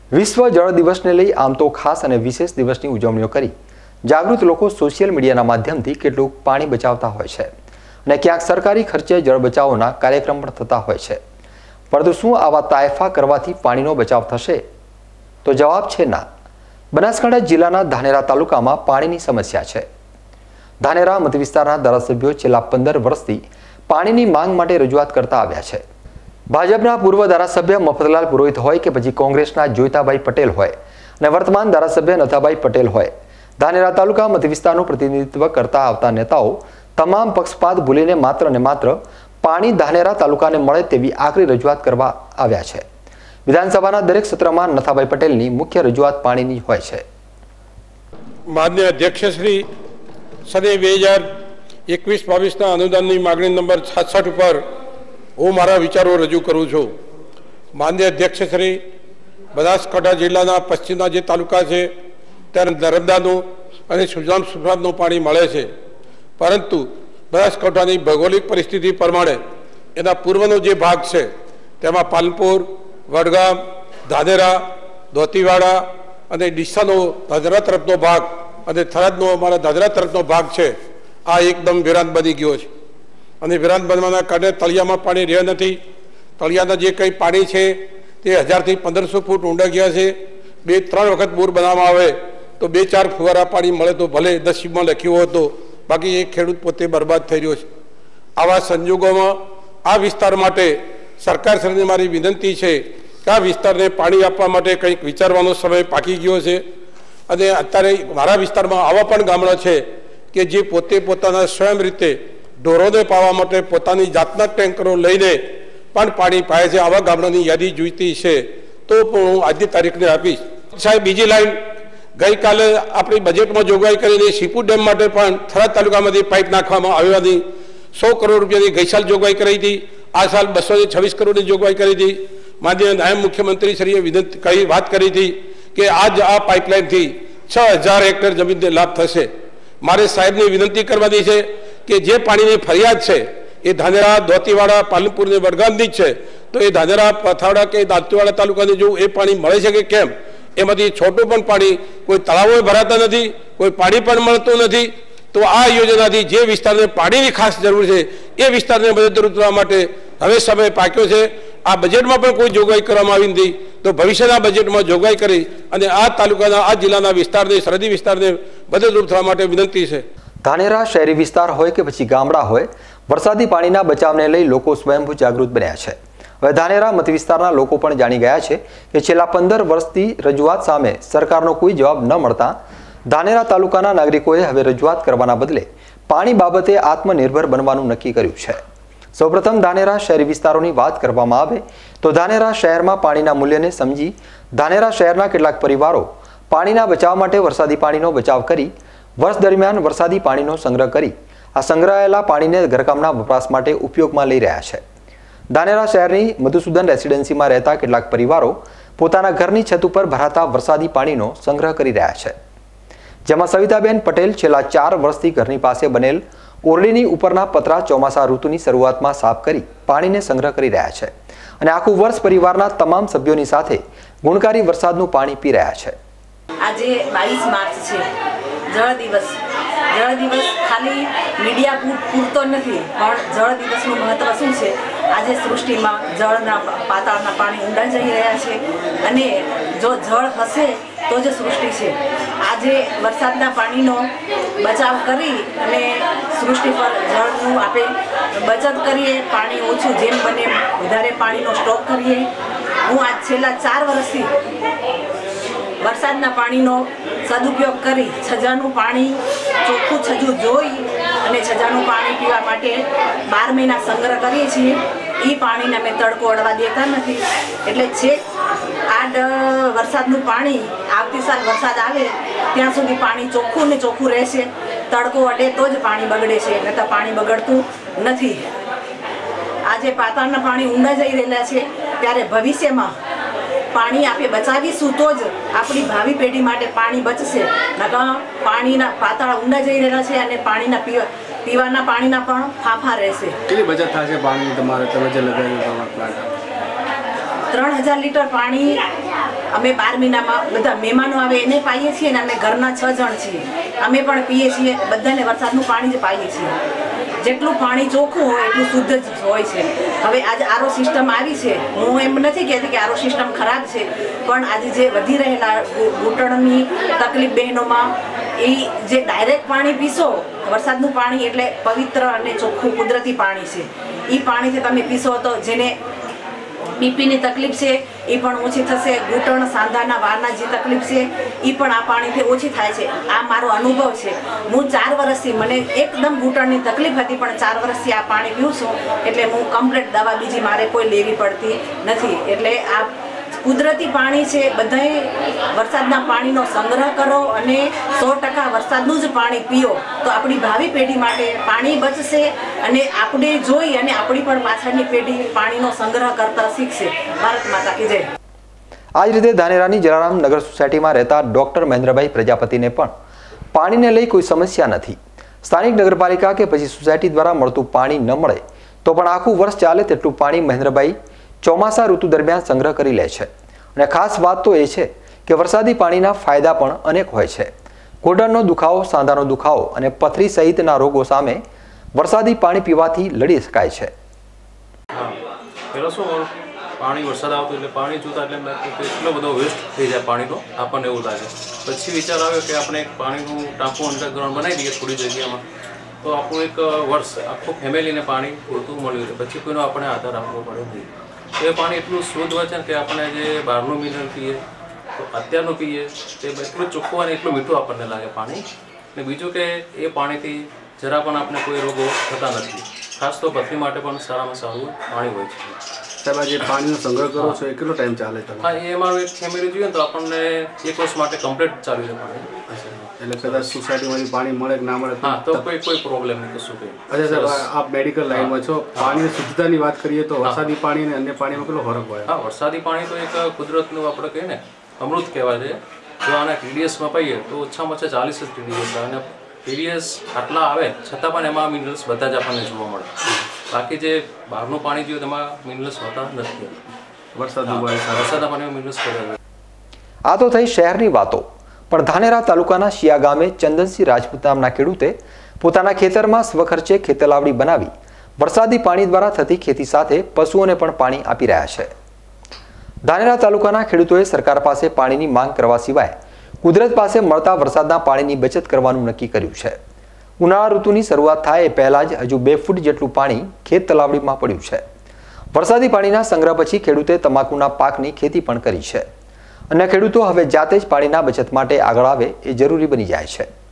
વિશ્વ જળ દિવસને લઈ આમ તો ખાસ અને વિશેષ દિવસની ઉજવણીઓ કરી જાગૃત લોકો સોશિયલ મીડિયાના માધ્યમથી કેટલું પાણી બચાવતા હોય છે અને ક્યાંક સરકારી ખર્ચે જળ બચાવોના કાર્યક્રમ પણ થતા હોય છે, પરંતુ શું આવા તાયફા કરવાથી પાણીનો બચાવ થશે? તો જવાબ છે ના. બનાસકાંઠા જિલ્લાના ધાનેરા તાલુકામાં પાણીની સમસ્યા છે. ધાનેરા મત વિસ્તારના ધારાસભ્યો છેલ્લા 15 વર્ષથી પાણીની માંગ માટે રજૂઆત કરતા આવ્યા છે. ભાજપના પૂર્વ ધારાસભ્ય મફતલાલ પુરોહિત હોય કે પછી કોંગ્રેસના જોઈતાભાઈ પટેલ હોય અને વર્તમાન ધારાસભ્ય નથાભાઈ પટેલ હોય, ધાનેરા તાલુકા મત વિસ્તારનું પ્રતિનિધિત્વ કરતા આવતા નેતાઓ તમામ પક્ષપાત ભૂલીને માત્ર ને માત્ર પાણી ધાનેરા તાલુકાને મળે તેવી આકરી રજૂઆત કરવા આવ્યા છે. વિધાનસભાના દરેક સત્રમાં નથાભાઈ પટેલની મુખ્ય રજૂઆત પાણીની હોય છે. માન્ય અધ્યક્ષશ્રી, સને 2021-22ના અનુદાનની માગણી નંબર 66 ઉપર હું મારા વિચારો રજૂ કરું છું. માન્ય અધ્યક્ષશ્રી, બનાસકાંઠા જિલ્લાના પશ્ચિમના જે તાલુકા છે ત્યારે નર્મદાનું અને સુજલામ પાણી મળે છે, પરંતુ બનાસકાંઠાની ભૌગોલિક પરિસ્થિતિ પ્રમાણે એના પૂર્વનો જે ભાગ છે તેમાં પાલનપુર, વડગામ, ધાનેરા, દોતીવાડા અને ડીસાનો ધાનેરા તરફનો ભાગ અને થરાદનો અમારા ધાનેરા તરફનો ભાગ છે, આ એકદમ વિરાન બની ગયો છે. અને વિરાન બનવાના કારણે તળિયામાં પાણી રહ્યા નથી. તળિયાના જે કંઈ પાણી છે તે 1000થી 1500 ફૂટ ઊંડા ગયા છે. 2-3 વખત બોર બનાવવામાં આવે તો 2-4 ફુવારા પાણી મળે તો ભલે નસીબમાં લખ્યો હતો, બાકી એ ખેડૂત પોતે બરબાદ થઈ રહ્યો છે. આવા સંજોગોમાં આ વિસ્તાર માટે સરકારશ્રીને મારી વિનંતી છે કે આ વિસ્તારને પાણી આપવા માટે કંઈક વિચારવાનો સમય પાકી ગયો છે. અને અત્યારે મારા વિસ્તારમાં આવા પણ ગામડા છે કે જે પોતે પોતાના સ્વયં રીતે ઢોરોને પાવા માટે પોતાની જાતના ટેન્કરો લઈને પણ પાણી પાય છે. આવા ગામડાની યાદી જોઈતી છે તો પણ હું આજની તારીખને આપીશ. સાહેબ, બીજી લાઈન, ગઈકાલે આપણી બજેટમાં જોગવાઈ કરીને શીપુ ડેમ માટે પણ થરાદ તાલુકામાંથી પાઇપ નાખવામાં આવવાની 100 કરોડ રૂપિયાની ગઈ સાલ જોગવાઈ કરી હતી. આ સાલ 226 કરોડની જોગવાઈ કરી હતી. માનનીય નાયબ મુખ્યમંત્રીશ્રીએ વાત કરી હતી કે આજ આ પાઇપલાઇનથી 6000 હેક્ટર જમીનને લાભ થશે. મારે સાહેબને વિનંતી કરવાની છે કે જે પાણીની ફરિયાદ છે એ ધાનેરા, દોતીવાડા, પાલનપુર ને વડગામની જ છે, તો એ ધાનેરા, પથાવડા કે દાંતીવાડા તાલુકાને જો એ પાણી મળે છે કે કેમ, એમાંથી છોટું પણ પાણી, કોઈ તળાવો ભરાતા નથી, કોઈ પાણી પણ મળતું નથી. તો આ યોજનાથી જે વિસ્તારને પાણીની ખાસ જરૂર છે એ વિસ્તારને મદદરૂપ થવા માટે હવે સમય પાક્યો છે. આ બજેટમાં પણ કોઈ જોગવાઈ કરવામાં આવી નથી, તો ભવિષ્યના બજેટમાં જોગવાઈ કરી અને આ તાલુકાના, આ જિલ્લાના વિસ્તારને, સરહદી વિસ્તારને મદદરૂપ થવા માટે વિનંતી છે. ધાનેરા શહેરી વિસ્તાર હોય કે પછી ગામડા હોય, વરસાદી પાણીના બચાવને લઈ લોકો સ્વયંભૂ જાગૃત બન્યા છે. હવે ધાનેરા મત વિસ્તારના લોકો પણ જાણી ગયા છે કે છેલ્લા 15 વર્ષથી રજૂઆત સામે સરકારનો કોઈ જવાબ ન મળતા ધાનેરા તાલુકાના નાગરિકોએ હવે રજૂઆત કરવાના બદલે પાણી બાબતે આત્મનિર્ભર બનવાનું નક્કી કર્યું છે. સૌપ્રથમ ધાનેરા શહેરી વિસ્તારોની વાત કરવામાં આવે તો ધાનેરા શહેરમાં પાણીના મૂલ્યને સમજી ધાનેરા શહેરના કેટલાક પરિવારો પાણીના બચાવ માટે વરસાદી પાણીનો બચાવ કરી વર્ષ દરમિયાન વરસાદી પાણીનો સંગ્રહ કરી આ સંગ્રહાયેલા પાણીને ઘરકામના વપરાશ માટે ઉપયોગમાં લઈ રહ્યા છે. ધાનેરા શહેરની મધુસૂદન રેસિડેન્સીમાં રહેતા કેટલાક પરિવારો પોતાના ઘરની છત ઉપર ભરાતા વરસાદી પાણીનો સંગ્રહ કરી રહ્યા છે, જેમાં સવિતાબેન પટેલ છેલ્લા 4 વર્ષથી ઘરની પાસે બનેલ ઓરડીની ઉપરના પતરા ચોમાસા ઋતુની શરૂઆતમાં સાફ કરી પાણીને સંગ્રહ કરી રહ્યા છે અને આખું વર્ષ પરિવારના તમામ સભ્યોની સાથે ગુણકારી વરસાદનું પાણી પી રહ્યા છે. આજે 22 માર્ચ છે, જળ દિવસ. જળ દિવસ ખાલી મીડિયા પૂરતો નથી, પણ જળ દિવસનું મહત્વ શું છે? આજે સૃષ્ટિમાં જળના, પાતાળના પાણી ઊંડા જઈ રહ્યા છે અને જો જળ હશે તો જ સૃષ્ટિ છે. આજે વરસાદના પાણીનો બચાવ કરી અને સૃષ્ટિ પર જળનું આપણે બચત કરીએ, પાણી ઓછું જેમ બને વધારે પાણીનો સ્ટોક કરીએ. હું આજ છેલ્લા 4 વર્ષથી વરસાદના પાણીનો સદુપયોગ કરી છજાનું પાણી ચોખ્ખું છજું જોઈ અને છજાનું પાણી પીવા માટે 12 મહિના સંગ્રહ કરીએ છીએ. એ પાણીને અમે તડકો અડવા દેતા નથી, એટલે છેક વરસાદનું પાણી આવતી સાલ વરસાદ આવે ત્યાં સુધી પાણી ચોખ્ખું ને ચોખ્ખું રહેશે. તડકો અડે તો જ પાણી બગડે છે, નહીંતર પાણી બગડતું નથી. આજે પાતાળના પાણી ઊંડા જઈ રહેલા છે, ત્યારે ભવિષ્યમાં પાણી આપણે બચાવીશું તો જ આપણી ભાવિ પેઢી માટે પાણી બચશે. નકર પાણીના પાતાળ ઊંડા જઈ રહેલા છે અને પાણીના પીવાના પાણીના પણ ફાંફા રહેશે. કેટલી બચત થશે પાણીની તમારે તમે જે લગાવ્યું? 3000 લીટર પાણી અમે 12 મહિનામાં બધા મહેમાનો આવે એને પાઈએ છીએ અને અમે ઘરના 6 જણ છીએ, અમે પણ પીએ છીએ, બધાને વરસાદનું પાણી જ પાઈએ છીએ. જેટલું પાણી ચોખ્ખું હોય એટલું શુદ્ધ જ હોય છે. હવે આજે આરો સિસ્ટમ આવી છે, હું એમ નથી કહેતી કે આરો સિસ્ટમ ખરાબ છે, પણ આજે જે વધી રહેલા ઘૂંટણની તકલીફ બહેનોમાં, એ જે ડાયરેક્ટ પાણી પીશો, વરસાદનું પાણી એટલે પવિત્ર અને ચોખ્ખું કુદરતી પાણી છે, એ પાણીથી તમે પીશો તો જેને બીપીની તકલીફ છે એ પણ ઓછી થશે, ઘૂંટણ સાંધાના વારના જે તકલીફ છે એ પણ આ પાણીથી ઓછી થાય છે. આ મારો અનુભવ છે. હું 4 વર્ષથી, મને એકદમ ઘૂંટણની તકલીફ હતી, પણ 4 વર્ષથી આ પાણી પીઉં છું એટલે હું કમ્પ્લીટ દવા બીજી મારે કોઈ લેવી પડતી નથી. એટલે આ કુદરતી પાણી છે. બધાએ વરસાદના પાણીનો સંગ્રહ કરો અને 100% વરસાદનું જ પાણી પીઓ તો આપણી ભાવિ પેઢી માટે પાણી બચશે અને આપણે જોઈ અને આપણી પણ પાછળની પેઢી પાણીનો સંગ્રહ કરતા શીખશે. ભારત માતા કી જય. આ જ રીતે ધાનેરાની જલારામ નગર સોસાયટીમાં રહેતા ડોક્ટર મહેન્દ્રભાઈ પ્રજાપતિને પણ પાણીને લઈ કોઈ સમસ્યા નથી. સ્થાનિક નગરપાલિકા કે પછી સોસાયટી દ્વારા મળતું પાણી ન મળે તો પણ આખું વર્ષ ચાલે તેટલું પાણી મહેન્દ્રભાઈ ચોમાસા ઋતુ દરમિયાન સંગ્રહ કરી લે છે. અને ખાસ વાત તો એ છે કે વરસાદી પાણીના ફાયદા પણ અનેક હોય છે. ઘૂંટણનો દુખાવો, સાંધાનો દુખાવો અને પથરી સહિતના રોગો સામે વરસાદી પાણી પીવાથી લડી શકાય છે. હા, પેલો શું પાણી વરસાદ આવતો એટલે પાણી જોતા એટલે એટલો બધો વેસ્ટ થઈ જાય પાણીનો, આપણને એવું લાગે. પછી વિચાર આવ્યો કે આપણે એક પાણીનું ટાંકું અંડરગ્રાઉન્ડ બનાવી દઈએ થોડી જગ્યામાં, તો આપણું એક વર્ષ આખું ફેમિલીને પાણી પૂરતું મળ્યું છે. પછી કોઈનો આપણે આધાર આપવો પડે નહીં. એ પાણી એટલું શુદ્ધ હોય છે કે આપણે જે બહારનું મિનરલ પીએ તો અત્યારનું પીએ તે એટલું ચોખ્ખું અને એટલું મીઠું આપણને લાગે પાણી. ને બીજું કે એ પાણીથી જરા પણ આપણે કોઈ રોગો થતા નથી. ખાસ તો પથરી માટે પણ સારામાં સારું પાણી હોય છે. સાહેબ, આજે પાણીનો સંગ્રહ કરો છો એ કેટલો ટાઈમ ચાલે? હા, એ અમારું એક ફેમિલી જોઈએ તો આપણને 1 વર્ષ માટે કમ્પ્લીટ ચાલ્યું છે પાણી. એટલે કદાચ સોસાયટીમાંથી પાણી મળે કે ના મળે હા તો કોઈ પ્રોબ્લેમ નહીં, કશું કંઈ. અચ્છા સાહેબ, આપ મેડિકલ લાઈનમાં છો, પાણીની શુદ્ધતાની વાત કરીએ તો વરસાદી પાણી અને અન્ય પાણીમાં કેટલો ફરક હોય? હા, વરસાદી પાણી તો એક કુદરતનું આપણે કહીએ ને અમૃત કહેવાય છે. જો આના TDSમાં પાઈએ તો ઓછામાં ઓછા 40 જ TDS આવે, અને TDS આટલા આવે છતાં પણ એમાં મિનરલ્સ બધા જ આપણને જોવા મળે. બાકી જે બહારનું પાણી જોઈએ તેમાં મિનરલ્સ હોતા નથી. વરસાદના પાણીમાં મિનરલ્સ પડે. આ તો થઈ શહેરની વાતો, પણ ધાનેરા તાલુકાના શિયા ગામે ચંદનસિંહ રાજપૂત નામના ખેડૂતે પોતાના ખેતરમાં સ્વખર્ચે ખેતલાવડી બનાવી વરસાદી પાણી દ્વારા થતી ખેતી સાથે પશુઓને પણ પાણી આપી રહ્યા છે. ધાનેરા તાલુકાના ખેડૂતોએ સરકાર પાસે પાણીની માંગ કરવા સિવાય કુદરત પાસે મળતા વરસાદના પાણીની બચત કરવાનું નક્કી કર્યું છે. ઉનાળા ઋતુની શરૂઆત થાય એ પહેલા જ હજુ 2 ફૂટ જેટલું પાણી ખેત તલાવડીમાં પડ્યું છે. વરસાદી પાણીના સંગ્રહ પછી ખેડૂતે તમાકુના પાકની ખેતી પણ કરી છે. અને ખેડૂતો હવે જાતે જ પાણીના બચત માટે આગળ આવે એ જરૂરી બની જાય છે.